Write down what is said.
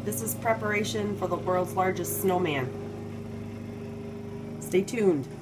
This is preparation for the world's largest snowman. Stay tuned.